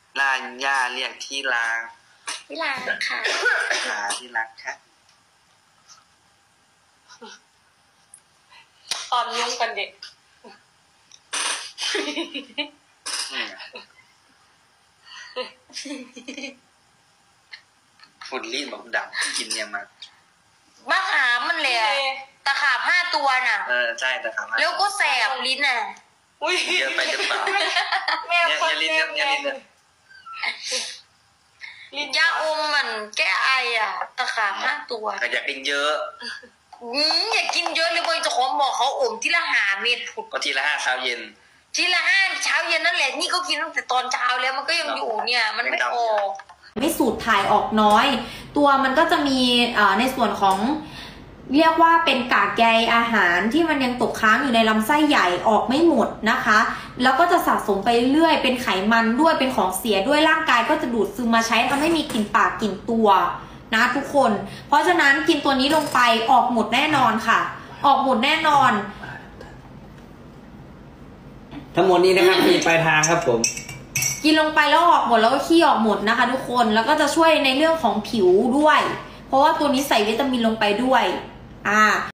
ลานย่าเรียกที่รักที่รักค่ะที่รักค่ะตอนยุ่งกันเด็กฝุ่นรีดบอกดำกินยังมามะขามมันเลยตะขาบ5 ตัวน่ะใช่แต่ครับแล้วก็แสบลิ้นน่ะอุ้ยเยอะไปหรือเปล่าแม่คนลิ้นเนี่ยลิ้นยาอมมันแก้ไออ่ะ ตะขาบ5 ตัวอยากกินเยอะอย่ากินเยอะเลยบางเจ้าของบอกเขาอมทีละ5 เม็ดผุดก็ทีละ5เช้าเย็นทีละ5 เช้าเย็นนั่นแหละนี่ก็กินตั้งแต่ตอนเช้าแล้วมันก็ยังอยู่เนี่ยมันไม่ออกไม่สูดถ่ายออกน้อย ตัวมันก็จะมีในส่วนของเรียกว่าเป็นกากใยอาหารที่มันยังตกค้างอยู่ในลำไส้ใหญ่ออกไม่หมดนะคะแล้วก็จะสะสมไปเรื่อยเป็นไขมันด้วยเป็นของเสียด้วยร่างกายก็จะดูดซึมมาใช้ทำให้มีกลิ่นปากกลิ่นตัวนะทุกคนเพราะฉะนั้นกินตัวนี้ลงไปออกหมดแน่นอนค่ะออกหมดแน่นอนทั้งหมดนี้นะครับ มีปลายทางครับผมกินลงไปแล้วออกหมดแล้วก็ขี้ออกหมดนะคะทุกคนแล้วก็จะช่วยในเรื่องของผิวด้วยเพราะว่าตัวนี้ใส่วิตามินลงไปด้วย